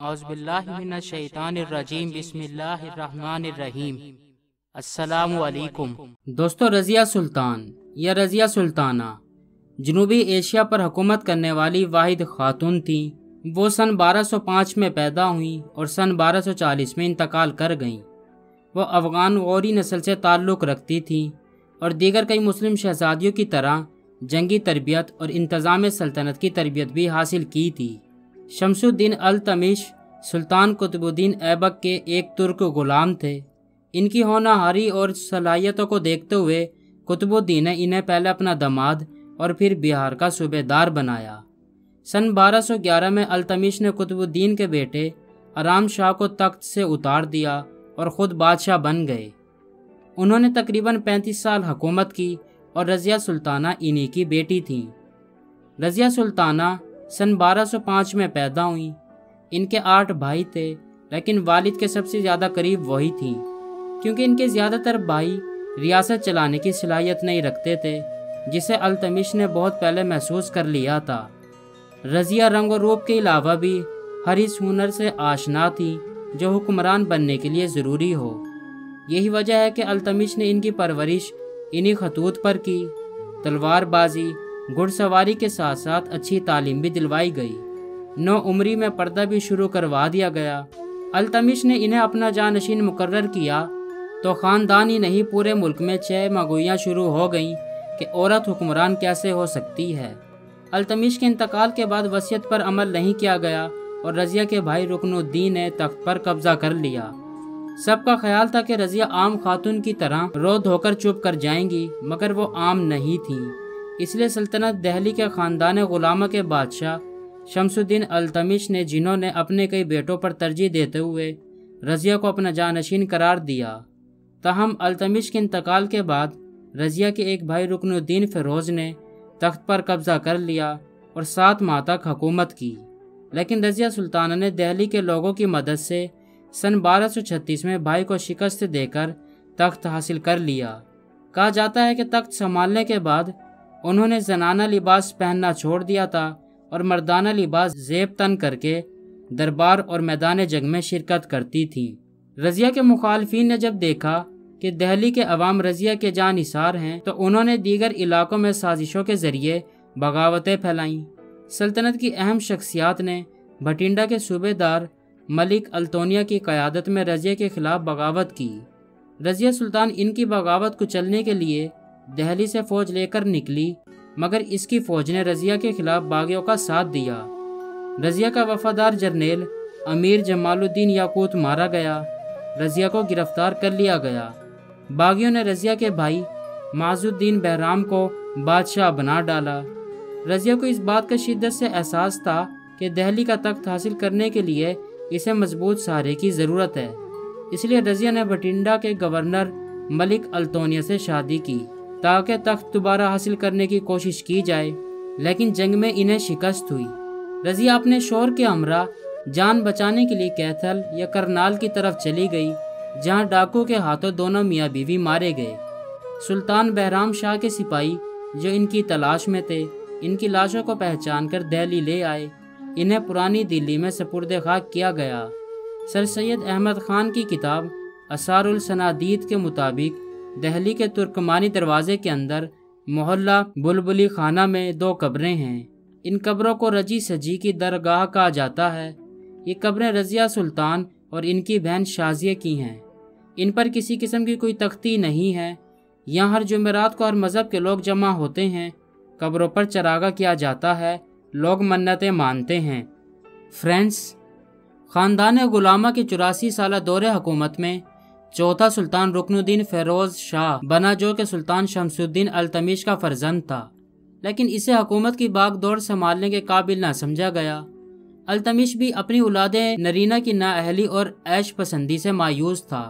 اعوذ باللہ من الشیطان الرجیم بسم اللہ الرحمن الرحیم۔ السلام علیکم دوستو، رضیہ سلطان یا رضیہ سلطانہ جنوبی ایشیا پر حکومت کرنے والی واحد خاتون تھیں۔ وہ سن 1205 میں پیدا ہوئیں اور سن 1240 میں انتقال کر گئیں۔ وہ افغان غوری نسل سے تعلق رکھتی تھیں اور دیگر کئی مسلم شہزادیوں کی طرح جنگی تربیت اور انتظام سلطنت کی تربیت بھی حاصل کی تھی۔ شمس الدین التمش سلطان قطب الدین ایبک کے ایک ترک غلام تھے۔ ان کی ہونہاری اور صلاحیتوں کو دیکھتے ہوئے قطب الدین نے انہیں پہلے اپنا داماد اور پھر بہار کا صوبے دار بنایا۔ سن 1211 میں التمش نے قطب الدین کے بیٹے ارام شاہ کو تخت سے اتار دیا اور خود بادشاہ بن گئے۔ انہوں نے تقریباً 35 سال حکومت کی اور رضیہ سلطانہ انہی کی بیٹی تھیں۔ رضیہ سلطانہ سن 1205 میں پیدا ہوئیں۔ ان کے 8 بھائی تھے، لیکن والد کے سب سے زیادہ قریب وہی تھیں، کیونکہ ان کے زیادہ تر بھائی ریاست چلانے کی صلاحیت نہیں رکھتے تھے، جسے التمش نے بہت پہلے محسوس کر لیا تھا۔ رضیہ رنگ و روپ کے علاوہ بھی ہر اس ہنر سے آشنا تھی جو حکمران بننے کے لیے ضروری ہو۔ یہی وجہ ہے کہ التمش نے ان کی پرورش انہی خطوط پر کی۔ تلوار بازی، گھڑ سواری کے ساتھ ساتھ اچھی تعلیم بھی دلوائی گئی۔ 9 عمری میں پردہ بھی شروع کروا دیا گیا۔ التمش نے انہیں اپنا جانشین مقرر کیا تو خاندان ہی نہیں پورے ملک میں 6 مگوئیاں شروع ہو گئیں کہ عورت حکمران کیسے ہو سکتی ہے۔ التمش کے انتقال کے بعد وصیت پر عمل نہیں کیا گیا اور رضیہ کے بھائی رکن الدین نے تخت پر قبضہ کر لیا۔ سب کا خیال تھا کہ رضیہ عام خاتون کی طرح رو دھو کر چپ کر جائیں گی، مگر وہ عام نہیں تھیں۔ اس لیے سلطنت دہلی کے خاندان غلامہ کے بادشاہ شمس الدین التمش نے، جنہوں نے اپنے کئی بیٹوں پر ترجیح دیتے ہوئے رضیہ کو اپنا جانشین قرار دیا۔ تاہم التمش کے انتقال کے بعد رضیہ کے ایک بھائی رکن الدین فیروز نے تخت پر قبضہ کر لیا اور 7 ماہ تک حکومت کی، لیکن رضیہ سلطانہ نے دہلی کے لوگوں کی مدد سے سن 1236 میں بھائی کو شکست دے کر تخت حاصل کر لیا۔ کہا جاتا ہے کہ تخت سنبھالنے کے بعد انہوں نے زنانہ لباس پہننا چھوڑ دیا تھا اور مردانہ لباس زیب تن کر کے دربار اور میدان جنگ میں شرکت کرتی تھیں۔ رضیہ کے مخالفین نے جب دیکھا کہ دہلی کے عوام رضیہ کے جانثار ہیں تو انہوں نے دیگر علاقوں میں سازشوں کے ذریعے بغاوتیں پھیلائیں۔ سلطنت کی اہم شخصیات نے بھٹنڈا کے صوبے دار ملک التونیا کی قیادت میں رضیہ کے خلاف بغاوت کی۔ رضیہ سلطان ان کی بغاوت کو چلنے کے لیے دہلی سے فوج لے کر نکلی، مگر اس کی فوج نے رضیہ کے خلاف باغیوں کا ساتھ دیا۔ رضیہ کا وفادار جرنیل امیر جمال الدین یاقوت مارا گیا۔ رضیہ کو گرفتار کر لیا گیا۔ باغیوں نے رضیہ کے بھائی معز الدین بہرام کو بادشاہ بنا ڈالا۔ رضیہ کو اس بات کا شدت سے احساس تھا کہ دہلی کا تخت حاصل کرنے کے لیے اسے مضبوط سہارے کی ضرورت ہے، اس لیے رضیہ نے بھٹنڈا کے گورنر ملک التونیا سے شادی کی تاکہ تخت دوبارہ حاصل کرنے کی کوشش کی جائے، لیکن جنگ میں انہیں شکست ہوئی۔ رضیہ اپنے شوہر کے ہمراہ جان بچانے کے لیے کیتھل یا کرنال کی طرف چلی گئی، جہاں ڈاکو کے ہاتھوں دونوں میاں بیوی مارے گئے۔ سلطان بہرام شاہ کے سپاہی جو ان کی تلاش میں تھے، ان کی لاشوں کو پہچان کر دہلی لے آئے۔ انہیں پرانی دلی میں سپرد خاک کیا گیا۔ سر سید احمد خان کی کتاب آثار الصنادید کے مطابق دہلی کے ترکمانی دروازے کے اندر محلہ بلبلی خانہ میں 2 قبریں ہیں۔ ان قبروں کو رجی سجی کی درگاہ کہا جاتا ہے۔ یہ قبریں رضیہ سلطان اور ان کی بہن شازیہ کی ہیں۔ ان پر کسی قسم کی کوئی تختی نہیں ہے۔ یہاں ہر جمعرات کو ہر مذہب کے لوگ جمع ہوتے ہیں۔ قبروں پر چراغاں کیا جاتا ہے، لوگ منتیں مانتے ہیں۔ فرینڈز، خاندان غلامہ کے 84 سالہ دور حکومت میں چوتھا سلطان رکن الدین فیروز شاہ بنا، جو کہ سلطان شمس الدین التمش کا فرزند تھا، لیکن اسے حکومت کی باغ دوڑ سنبھالنے کے قابل نہ سمجھا گیا۔ التمش بھی اپنی اولادیں نرینہ کی نااہلی اور عیش پسندی سے مایوس تھا،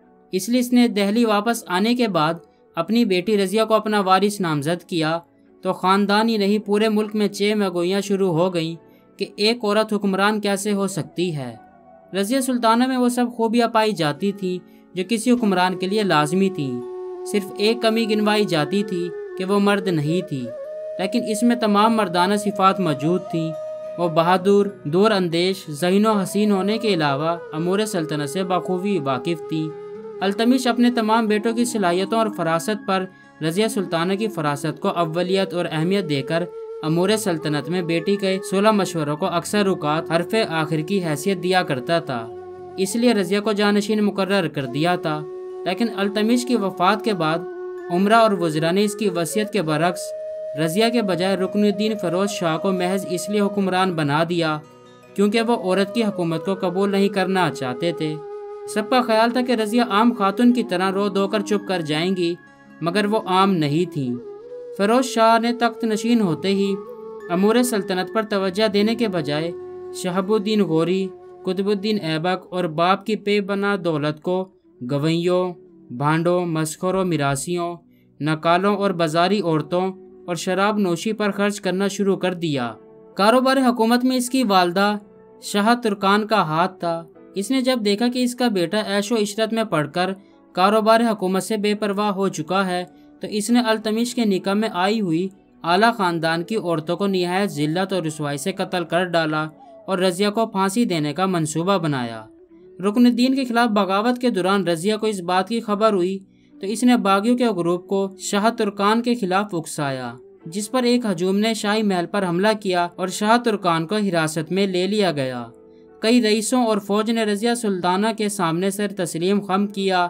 اس لیے اس نے دہلی واپس آنے کے بعد اپنی بیٹی رضیہ کو اپنا وارث نامزد کیا تو خاندان ہی نہیں پورے ملک میں 6 مگوئیاں شروع ہو گئیں کہ ایک عورت حکمران کیسے ہو سکتی ہے۔ رضیہ سلطانہ میں وہ سب خوبیاں پائی جاتی تھیں جو کسی حکمران کے لیے لازمی تھیں، صرف ایک کمی گنوائی جاتی تھی کہ وہ مرد نہیں تھی، لیکن اس میں تمام مردانہ صفات موجود تھیں۔ وہ بہادر، دور اندیش، ذہین و حسین ہونے کے علاوہ امور سلطنت سے بخوبی واقف تھی۔ التمش اپنے تمام بیٹوں کی صلاحیتوں اور فراست پر رضیہ سلطانہ کی فراست کو اولیت اور اہمیت دے کر امور سلطنت میں بیٹی کے 16 مشوروں کو اکثر اوقات حرف آخر کی حیثیت دیا کرتا تھا، اس لیے رضیہ کو جانشین مقرر کر دیا تھا۔ لیکن التمش کی وفات کے بعد امرا اور وزراء نے اس کی وصیت کے برعکس رضیہ کے بجائے رکن الدین فیروز شاہ کو محض اس لیے حکمران بنا دیا کیونکہ وہ عورت کی حکومت کو قبول نہیں کرنا چاہتے تھے۔ سب کا خیال تھا کہ رضیہ عام خاتون کی طرح رو دھو کر چپ کر جائیں گی، مگر وہ عام نہیں تھیں۔ فیروز شاہ نے تخت نشین ہوتے ہی امور سلطنت پر توجہ دینے کے بجائے شہاب الدین غوری، قطب الدین ایبک اور باپ کی پے بنا دولت کو گویوں، بھانڈوں، مسخروں، میراثیوں، نکالوں اور بازاری عورتوں اور شراب نوشی پر خرچ کرنا شروع کر دیا۔ کاروبار حکومت میں اس کی والدہ شاہ ترکان کا ہاتھ تھا۔ اس نے جب دیکھا کہ اس کا بیٹا عیش و عشرت میں پڑھ کر کاروبار حکومت سے بے پرواہ ہو چکا ہے تو اس نے التمش کے نکاح میں آئی ہوئی اعلیٰ خاندان کی عورتوں کو نہایت ذلت اور رسوائی سے قتل کر ڈالا اور رضیہ کو پھانسی دینے کا منصوبہ بنایا۔ رکن الدین کے خلاف بغاوت کے دوران رضیہ کو اس بات کی خبر ہوئی تو اس نے باغیوں کے گروپ کو شاہ ترکان کے خلاف اکسایا، جس پر ایک ہجوم نے شاہی محل پر حملہ کیا اور شاہ ترکان کو حراست میں لے لیا گیا۔ کئی رئیسوں اور فوج نے رضیہ سلطانہ کے سامنے سر تسلیم خم کیا۔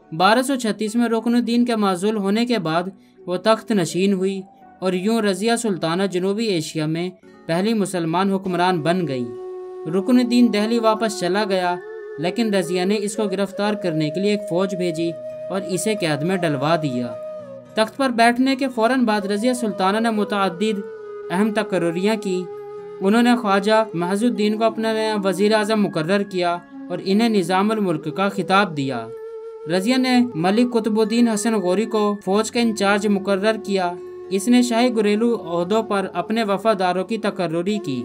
1236 میں رکن الدین کے معزول ہونے کے بعد وہ تخت نشین ہوئی اور یوں رضیہ سلطانہ جنوبی ایشیا میں پہلی مسلمان حکمران بن گئی۔ رکن الدین دہلی واپس چلا گیا، لیکن رضیہ نے اس کو گرفتار کرنے کے لیے ایک فوج بھیجی اور اسے قید میں ڈلوا دیا۔ تخت پر بیٹھنے کے فوراً بعد رضیہ سلطانہ نے متعدد اہم تقرریاں کی۔ انہوں نے خواجہ محض الدین کو اپنا نیا وزیر اعظم مقرر کیا اور انہیں نظام الملک کا خطاب دیا۔ رضیہ نے ملک قطب الدین حسن غوری کو فوج کا انچارج مقرر کیا۔ اس نے شاہی گھریلو عہدوں پر اپنے وفاداروں کی تقرری کی۔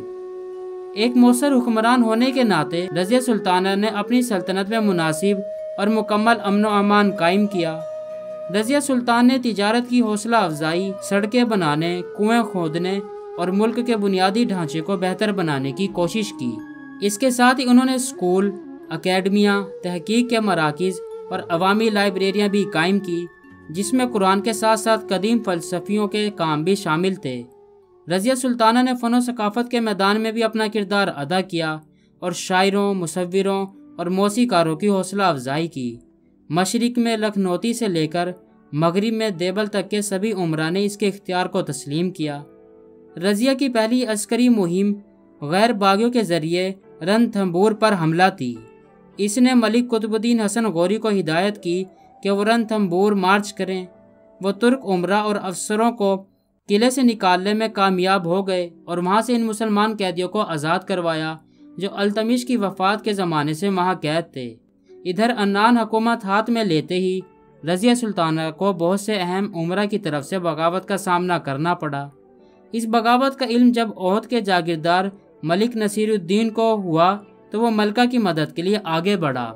ایک مؤثر حکمران ہونے کے ناطے رضیہ سلطانہ نے اپنی سلطنت میں مناسب اور مکمل امن و امان قائم کیا۔ رضیہ سلطان نے تجارت کی حوصلہ افزائی، سڑکیں بنانے، کنویں کھودنے اور ملک کے بنیادی ڈھانچے کو بہتر بنانے کی کوشش کی۔ اس کے ساتھ ہی انہوں نے اسکول، اکیڈمیاں، تحقیق کے مراکز اور عوامی لائبریریاں بھی قائم کی، جس میں قرآن کے ساتھ ساتھ قدیم فلسفیوں کے کام بھی شامل تھے۔ رضیہ سلطانہ نے فن و ثقافت کے میدان میں بھی اپنا کردار ادا کیا اور شاعروں، مصوروں اور موسیقاروں کی حوصلہ افزائی کی۔ مشرق میں لکھنوتی سے لے کر مغرب میں دیبل تک کے سبھی امراء نے اس کے اختیار کو تسلیم کیا۔ رضیہ کی پہلی عسکری مہم غیر باغیوں کے ذریعے رنتھمبور پر حملہ تھی۔ اس نے ملک قطب الدین حسن غوری کو ہدایت کی کہ وہ رنتھمبور مارچ کریں۔ وہ ترک امراء اور افسروں کو قلعے سے نکالنے میں کامیاب ہو گئے اور وہاں سے ان مسلمان قیدیوں کو آزاد کروایا جو التمش کی وفات کے زمانے سے وہاں قید تھے۔ ادھر عنان حکومت ہاتھ میں لیتے ہی رضیہ سلطانہ کو بہت سے اہم امراء کی طرف سے بغاوت کا سامنا کرنا پڑا۔ اس بغاوت کا علم جب عہد کے جاگیردار ملک نصیر الدین کو ہوا تو وہ ملکہ کی مدد کے لیے آگے بڑھا،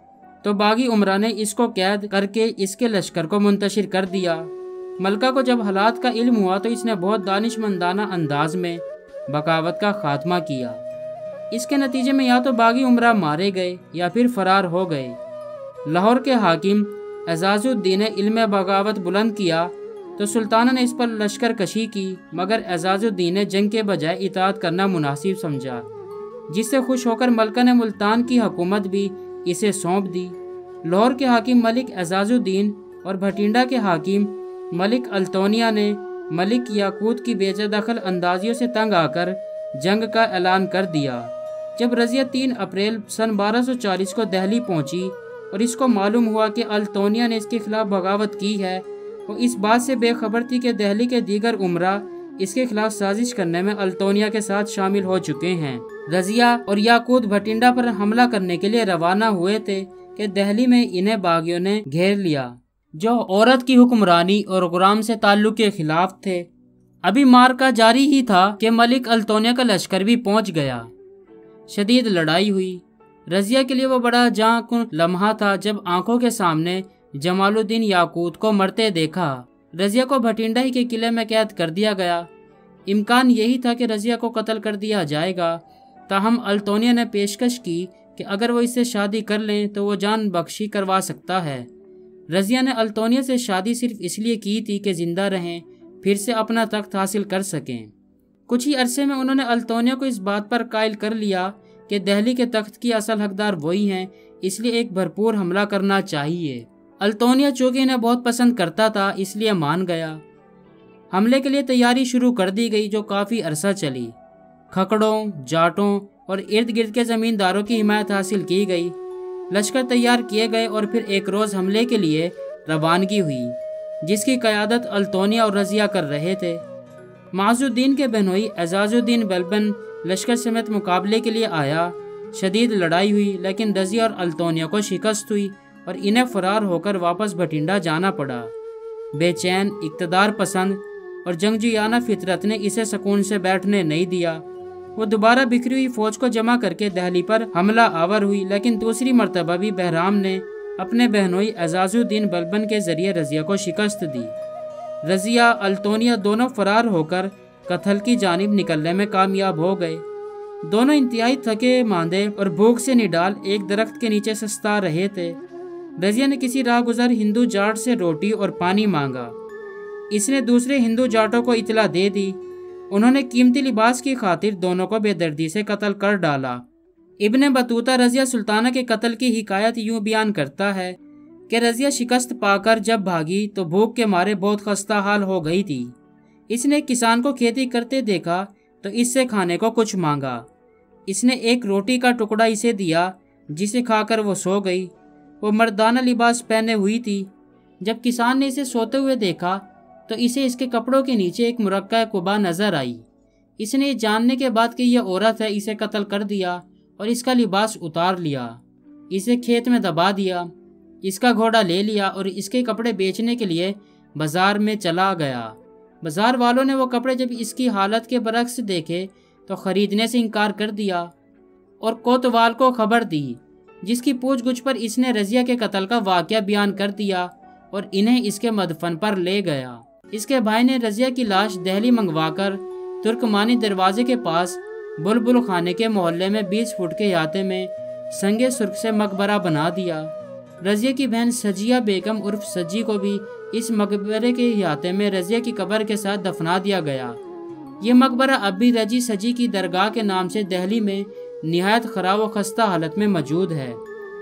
تو باغی امراء نے اس کو قید کر کے اس کے لشکر کو منتشر کر دیا۔ ملکہ کو جب حالات کا علم ہوا تو اس نے بہت دانشمندانہ انداز میں بغاوت کا خاتمہ کیا۔ اس کے نتیجے میں یا تو باغی امراء مارے گئے یا پھر فرار ہو گئے۔ لاہور کے حاکم اعزاز الدین نے علم بغاوت بلند کیا تو سلطانہ نے اس پر لشکر کشی کی، مگر اعزاز الدین نے جنگ کے بجائے اطاعت کرنا مناسب سمجھا، جس سے خوش ہو کر ملکہ نے ملتان کی حکومت بھی اسے سونپ دی۔ لاہور کے حاکم ملک اعزاز الدین اور بھٹینڈہ کے حاکم ملک التونیا نے ملک یاقوت کی بے دخل اندازیوں سے تنگ آ کر جنگ کا اعلان کر دیا۔ جب رضیہ 3 اپریل سن 1240 کو دہلی پہنچی اور اس کو معلوم ہوا کہ التونیا نے اس کے خلاف بغاوت کی ہے، وہ اس بات سے بے خبر تھی کہ دہلی کے دیگر امراء اس کے خلاف سازش کرنے میں التونیا کے ساتھ شامل ہو چکے ہیں۔ رضیہ اور یاقوت بھٹینڈہ پر حملہ کرنے کے لیے روانہ ہوئے تھے کہ دہلی میں انہیں باغیوں نے گھیر لیا، جو عورت کی حکمرانی اور غلام سے تعلق کے خلاف تھے۔ ابھی مارکا جاری ہی تھا کہ ملک التونیا کا لشکر بھی پہنچ گیا۔ شدید لڑائی ہوئی۔ رضیہ کے لیے وہ بڑا جاں کن لمحہ تھا جب آنکھوں کے سامنے جمال الدین یاقوت کو مرتے دیکھا۔ رضیہ کو بھٹینڈہ ہی کے قلعے میں قید کر دیا گیا۔ امکان یہی تھا کہ رضیہ کو قتل کر دیا جائے گا، تاہم التونیا نے پیشکش کی کہ اگر وہ اس سے شادی کر لیں تو وہ جان بخشی کروا سکتا ہے۔ رضیہ نے التونیا سے شادی صرف اس لیے کی تھی کہ زندہ رہیں، پھر سے اپنا تخت حاصل کر سکیں۔ کچھ ہی عرصے میں انہوں نے التونیا کو اس بات پر قائل کر لیا کہ دہلی کے تخت کی اصل حقدار وہی ہیں، اس لیے ایک بھرپور حملہ کرنا چاہیے۔ التونیا چونکہ انہیں بہت پسند کرتا تھا اس لیے مان گیا۔ حملے کے لیے تیاری شروع کر دی گئی جو کافی عرصہ چلی۔ کھکڑوں، جاٹوں اور ارد گرد کے زمینداروں کی حمایت حاصل کی گئی۔ لشکر تیار کیے گئے اور پھر ایک روز حملے کے لیے روانگی ہوئی، جس کی قیادت التونیا اور رضیہ کر رہے تھے۔ معز الدین کے بہنوئی اعزاز الدین بلبن لشکر سمیت مقابلے کے لیے آیا۔ شدید لڑائی ہوئی، لیکن رضیہ اور التونیا کو شکست ہوئی اور انہیں فرار ہو کر واپس بھٹنڈا جانا پڑا۔ بے چین، اقتدار پسند اور جنگجویانہ فطرت نے اسے سکون سے بیٹھنے نہیں دیا۔ وہ دوبارہ بکھری ہوئی فوج کو جمع کر کے دہلی پر حملہ آور ہوئی، لیکن دوسری مرتبہ بھی بہرام نے اپنے بہنوئی اعزاز الدین بلبن کے ذریعے رضیہ کو شکست دی۔ رضیہ، التونیا دونوں فرار ہو کر کتھل کی جانب نکلنے میں کامیاب ہو گئے۔ دونوں انتہائی تھکے ماندے اور بھوک سے نڈال ایک درخت کے نیچے سستا رہے تھے۔ رضیہ نے کسی راہ گزر ہندو جاٹ سے روٹی اور پانی مانگا۔ اس نے دوسرے ہندو جاٹوں کو اطلاع دے دی۔ انہوں نے قیمتی لباس کی خاطر دونوں کو بے دردی سے قتل کر ڈالا۔ ابن بطوطہ رضیہ سلطانہ کے قتل کی حکایت یوں بیان کرتا ہے کہ رضیہ شکست پا کر جب بھاگی تو بھوک کے مارے بہت خستہ حال ہو گئی تھی۔ اس نے ایک کسان کو کھیتی کرتے دیکھا تو اس سے کھانے کو کچھ مانگا۔ اس نے ایک روٹی کا ٹکڑا اسے دیا، جسے کھا کر وہ سو گئی۔ وہ مردانہ لباس پہنے ہوئی تھی۔ جب کسان نے اسے سوتے ہوئے دیکھا تو اسے اس کے کپڑوں کے نیچے ایک مرقع قبا نظر آئی۔ اس نے یہ جاننے کے بعد کہ یہ عورت ہے اسے قتل کر دیا اور اس کا لباس اتار لیا، اسے کھیت میں دبا دیا، اس کا گھوڑا لے لیا اور اس کے کپڑے بیچنے کے لیے بازار میں چلا گیا۔ بازار والوں نے وہ کپڑے جب اس کی حالت کے برعکس دیکھے تو خریدنے سے انکار کر دیا اور کوتوال کو خبر دی، جس کی پوچھ گچھ پر اس نے رضیہ کے قتل کا واقعہ بیان کر دیا اور انہیں اس کے مدفن پر لے گیا۔ اس کے بھائی نے رضیہ کی لاش دہلی منگوا کر ترکمانی دروازے کے پاس بلبل خانے کے محلے میں 20 فٹ کے احاطے میں سنگ سرخ سے مقبرہ بنا دیا۔ رضیہ کی بہن سجیہ بیگم عرف سجی کو بھی اس مقبرے کے احاطے میں رضیہ کی قبر کے ساتھ دفنا دیا گیا۔ یہ مقبرہ اب بھی رجی سجی کی درگاہ کے نام سے دہلی میں نہایت خراب و خستہ حالت میں موجود ہے۔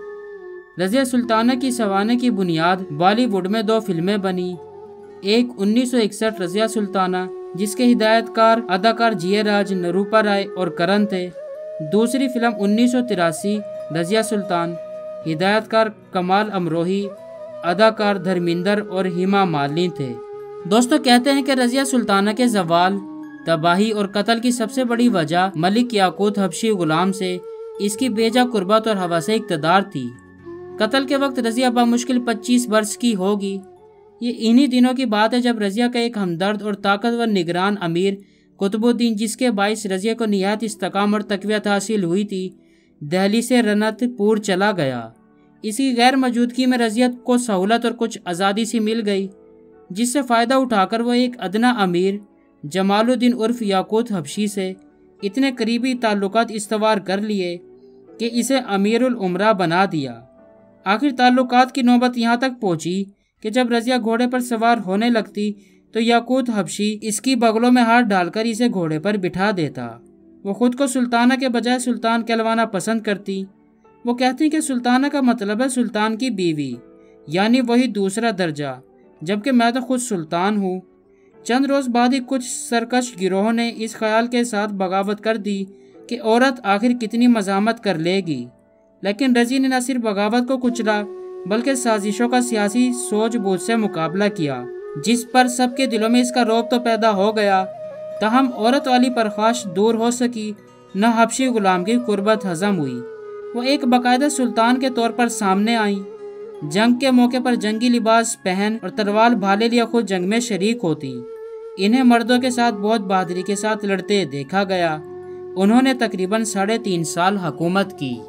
رضیہ سلطانہ کی سوانح کی بنیاد بالی ووڈ میں 2 فلمیں بنی۔ ایک 1961 رضیہ سلطانہ، جس کے ہدایت کار اداکار جے راج، نروپا رائے اور کرن تھے۔ دوسری فلم 1983 رضیہ سلطان، ہدایت کار کمال امروہی، اداکار دھرمیندر اور ہیما مالنی تھے۔ دوستو، کہتے ہیں کہ رضیہ سلطانہ کے زوال، تباہی اور قتل کی سب سے بڑی وجہ ملک یاقوت حبشی غلام سے اس کی بیجا قربت اور ہوس اقتدار تھی۔ قتل کے وقت رضیہ بمشکل 25 برس کی ہوگی۔ یہ انہی دنوں کی بات ہے جب رضیہ کا ایک ہمدرد اور طاقتور نگران امیر قطب الدین، جس کے باعث رضیہ کو نہایت استحکام اور تقویت حاصل ہوئی تھی، دہلی سے رنت پور چلا گیا۔ اس کی غیر موجودگی میں رضیہ کو سہولت اور کچھ آزادی سی مل گئی، جس سے فائدہ اٹھا کر وہ ایک ادنا امیر جمال الدین عرف یاقوت حبشی سے اتنے قریبی تعلقات استوار کر لیے کہ اسے امیر الامراء بنا دیا۔ آخر تعلقات کی نوبت یہاں تک پہنچی کہ جب رضیہ گھوڑے پر سوار ہونے لگتی تو یاقوت حبشی اس کی بغلوں میں ہاتھ ڈال کر اسے گھوڑے پر بٹھا دیتا۔ وہ خود کو سلطانہ کے بجائے سلطان کہلوانا پسند کرتی۔ وہ کہتی کہ سلطانہ کا مطلب ہے سلطان کی بیوی، یعنی وہی دوسرا درجہ، جبکہ میں تو خود سلطان ہوں۔ چند روز بعد ہی کچھ سرکش گروہوں نے اس خیال کے ساتھ بغاوت کر دی کہ عورت آخر کتنی مزاحمت کر لے گی، لیکن رضیہ نے نہ صرف بغاوت کو کچلا بلکہ سازشوں کا سیاسی سوجھ بوجھ سے مقابلہ کیا، جس پر سب کے دلوں میں اس کا رعب تو پیدا ہو گیا، تاہم عورت والی پرخاش دور ہو سکی، نہ حبشی غلام کی قربت ہضم ہوئی۔ وہ ایک باقاعدہ سلطان کے طور پر سامنے آئیں، جنگ کے موقع پر جنگی لباس پہن اور تلوار بھالے لیے خود جنگ میں شریک ہوتی۔ انہیں مردوں کے ساتھ بہت بہادری کے ساتھ لڑتے دیکھا گیا۔ انہوں نے تقریباً 3.5 سال حکومت کی۔